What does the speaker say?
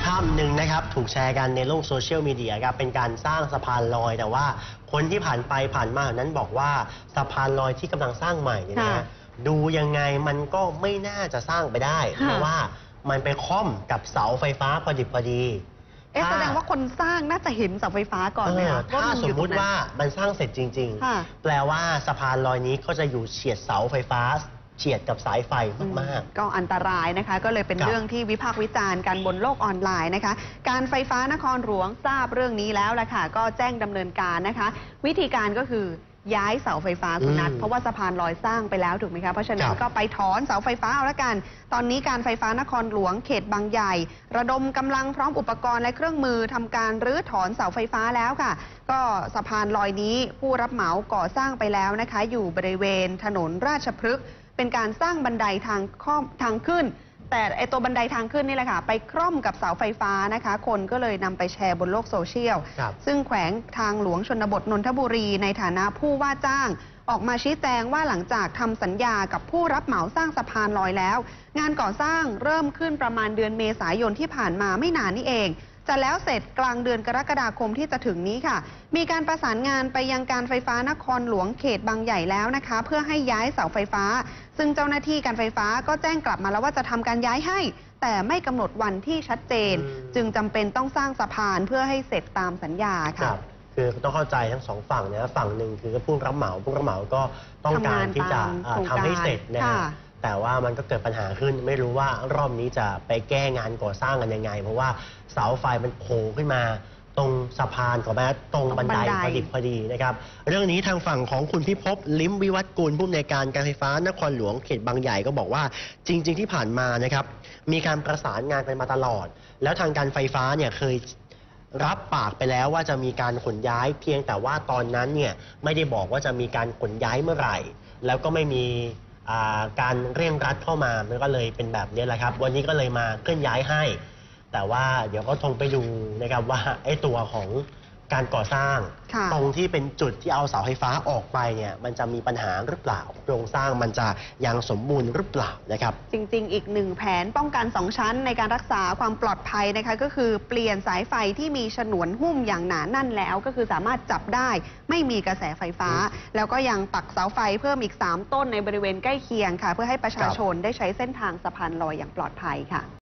ภาพหนึ่งนะครับถูกแชร์กันในโลกโซเชียลมีเดียครับเป็นการสร้างสะพานลอยแต่ว่าคนที่ผ่านไปผ่านมานั้นบอกว่าสะพานลอยที่กำลังสร้างใหม่เนี่ยนะดูยังไงมันก็ไม่น่าจะสร้างไปได้เพราะว่ามันไปค่อมกับเสาไฟฟ้าพอดิบพอดีแสดงว่าคนสร้างน่าจะเห็นเสาไฟฟ้าก่อนไหมคะถ้าสมมุติว่ามันสร้างเสร็จจริงๆแปลว่าสะพานลอยนี้ก็จะอยู่เฉียดเสาไฟฟ้าเฉียดกับสายไฟมากๆก็อันตรายนะคะก็เลยเป็นเรื่องที่วิพากษ์วิจารณ์กันบนโลกออนไลน์นะคะการไฟฟ้านครหลวงทราบเรื่องนี้แล้วล่ะค่ะก็แจ้งดำเนินการนะคะวิธีการก็คือย้ายเสาไฟฟ้าคุณนัทเพราะว่าสะพานลอยสร้างไปแล้วถูกไหมคะเพราะฉะนั้นก็ไปถอนเสาไฟฟ้าเอาละกันตอนนี้การไฟฟ้านครหลวงเขตบางใหญ่ระดมกำลังพร้อมอุปกรณ์และเครื่องมือทำการรื้อถอนเสาไฟฟ้าแล้วค่ะก็สะพานลอยนี้ผู้รับเหมาก่อสร้างไปแล้วนะคะอยู่บริเวณถนนราชพฤกษ์เป็นการสร้างบันไดทางขึ้นแต่ไอตัวบันไดทางขึ้นนี่แหละค่ะไปคร่อมกับเสาไฟฟ้านะคะคนก็เลยนำไปแชร์บนโลกโซเชียลซึ่งแขวงทางหลวงชนบทนนทบุรีในฐานะผู้ว่าจ้างออกมาชี้แจงว่าหลังจากทำสัญญากับผู้รับเหมาสร้างสะพานลอยแล้วงานก่อสร้างเริ่มขึ้นประมาณเดือนเมษายนที่ผ่านมาไม่นานนี้เองจะแล้วเสร็จกลางเดือนกรกฎาคมที่จะถึงนี้ค่ะมีการประสานงานไปยังการไฟฟ้านครหลวงเขตบางใหญ่แล้วนะคะเพื่อให้ย้ายเสาไฟฟ้าซึ่งเจ้าหน้าที่การไฟฟ้าก็แจ้งกลับมาแล้วว่าจะทำการย้ายให้แต่ไม่กำหนดวันที่ชัดเจนจึงจำเป็นต้องสร้างสะพานเพื่อให้เสร็จตามสัญญาค่ะคือต้องเข้าใจทั้งสองฝั่งนะฝั่งหนึ่งคือผู้รับเหมาก็ต้องการที่จะทำให้เสร็จนะแต่ว่ามันก็เกิดปัญหาขึ้นไม่รู้ว่ารอบนี้จะไปแก้งานก่อสร้างกันยังไงเพราะว่าเสาไฟมันโผล่ขึ้นมาตรงสะพานของแม้ตรงบันไดพอดิบพอดีนะครับเรื่องนี้ทางฝั่งของคุณพิภพลิ้มวิวัฒน์กุลผู้อำนวยการการไฟฟ้านครหลวงเขตบางใหญ่ก็บอกว่าจริงๆที่ผ่านมานะครับมีการประสานงานกันมาตลอดแล้วทางการไฟฟ้าเนี่ยเคยรับปากไปแล้วว่าจะมีการขนย้ายเพียงแต่ว่าตอนนั้นเนี่ยไม่ได้บอกว่าจะมีการขนย้ายเมื่อไหร่แล้วก็ไม่มีการเร่งรัดเข้ามามันก็เลยเป็นแบบนี้แหละครับวันนี้ก็เลยมาเคลื่อนย้ายให้แต่ว่าเดี๋ยวก็คงไปดูนะครับว่าไอ้ตัวของการก่อสร้างตรงที่เป็นจุดที่เอาเสาไฟฟ้าออกไปเนี่ยมันจะมีปัญหาหรือเปล่าโครงสร้างมันจะยังสมบูรณ์หรือเปล่านะครับจริงๆอีกหนึ่งแผนป้องกัน2ชั้นในการรักษาความปลอดภัยนะคะก็คือเปลี่ยนสายไฟที่มีฉนวนหุ้มอย่างหนาแน่นแล้วก็คือสามารถจับได้ไม่มีกระแสไฟฟ้าแล้วก็ยังปักเสาไฟเพิ่มอีก3ต้นในบริเวณใกล้เคียงค่ะเพื่อให้ประชาชนได้ใช้เส้นทางสะพานลอยอย่างปลอดภัยค่ะ